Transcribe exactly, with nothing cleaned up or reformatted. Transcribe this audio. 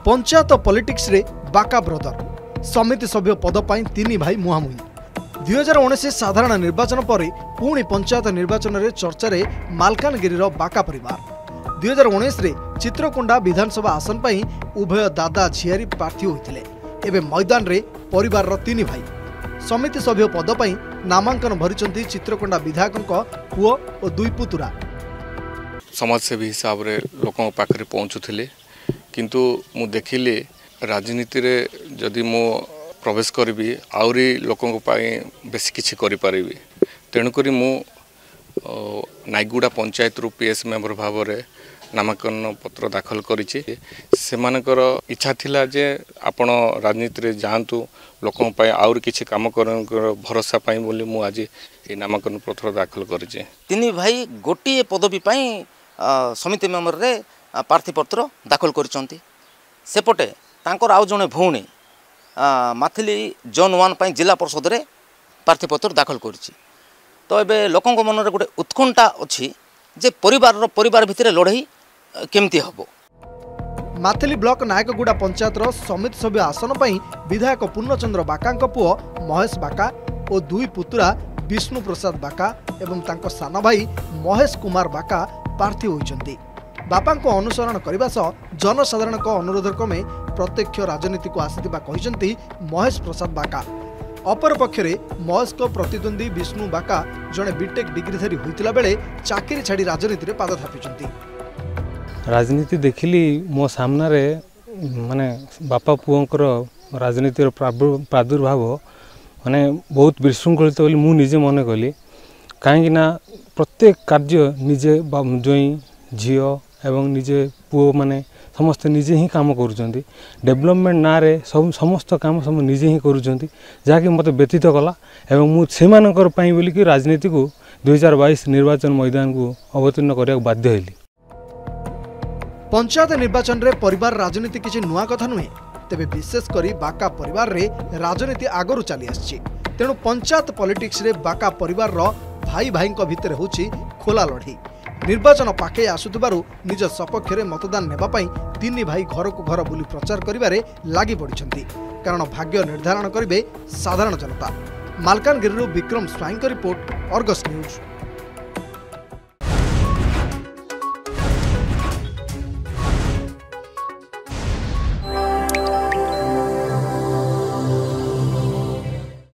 Panchayat politics रे बाका brother समिति सभ्य पद पाई तीन भाई मुहांमुही दुई हजार उन्नीस साधारण निर्वाचन पर पुणी पंचायत निर्वाचन रे चर्चा रे मालकानगिरी बाका परिवार दुई हजार उन्नीस चित्रकोंडा विधानसभा आसन पाई उभय दादा झियारी प्रार्थी होते एवं मैदान रे परिवार रो तीन भाई समिति सभ्य पद पाई नामांकन भरिचंती चित्रकोंडा विधायकों पुओ और दुई पुतुरा समाजसेवी हिसाब रे लोकों पाखरे पहुँचुले किंतु मु देखिली राजनीति रे जदि मो प्रवेश करी आउरी लोकों बेस किसी करी तेणुक मु नाईगुड़ा पंचायत रु पीएस मेंबर भाव में नामांकन पत्र दाखल करिछि सेमानकर इच्छा थिला जे आपण राजनीति रे जांतु लोकों पाई आउर किछि काम कर भरोसा पाई बोली मु आज ए नामांकन पत्र दाखल करिछि। तीन भाई गोटे पदवी पाई समिति मेंबर रे प्रार्थी पत्र दाखल करिसंती सेपटे तांकर आउ जने भौणी माथिली जोन वन पाई जिला परिषद रे प्रार्थी पत्र दाखल करिछि। तो एबे लोकों मन रे गोटे उत्कंठा अछि जे परिवार रो परिवार भितरे लड़ाई केमती हबो। माथिली ब्लॉक नायकगुड़ा पंचायत रो समिति सभ्य आसन पाई विधायक पूर्णचंद्र बाका पुओ महेश बाका और दुई पुतुरा विष्णु प्रसाद बाका एवं तांको साना भाई महेश कुमार बाका प्रार्थी होइचंती। बापा को अनुसरण करने सह जनसाधारण अनुरोध क्रमे प्रत्यक्ष राजनीति को आसिथिबा कहिसंती महेश प्रसाद बाका। अपर पक्षरे महेश को प्रतिद्वंदी विष्णु बाका जड़े बीटेक डिग्रीधारी होइतिला बेले चाकरी छाड़ी राजनीति रे पाद थापिचंती। राजनीति देखिली मो सामना रे माने बापा पुओंकर राजनीतिर प्रादुर्भाव माने बहुत विशृंखलित बोली मु निजे मन कली कहीं ना प्रत्येक कार्य निजे जोई झीओ एवं निजे पुओ माने समस्त निजे ही काम करुचंती डेवलपमेंट ना रे सब समस्त काम सब निजे ही करुचंती जहाँकि मत व्यतीत कला एवं मु सेमानकर पई बोली कि राजनीति को दुई हजार बाईस निर्वाचन मैदान को अवतीर्ण करने बाध्य हेली। पंचायत निर्वाचन रे परिवार राजनीति किसी नुआ कथा नुहे तेबे विशेष करी बाका परिवार रे राजनीति आगरू चली आछि तेणु पंचायत पॉलिटिक्स रे बाका परिवार रो भाई भाई भितर होछि खोला लड़ाई निर्वाचन पाखे आसुथिबारु निज सपक्ष रे मतदान नेबा पई तीन भाई घर को घर बुली प्रचार करिबारे लागि पड़िछंती कारण भाग्य निर्धारण करिवे साधारण जनता। Malkangiri Vikram Swain report Argus news.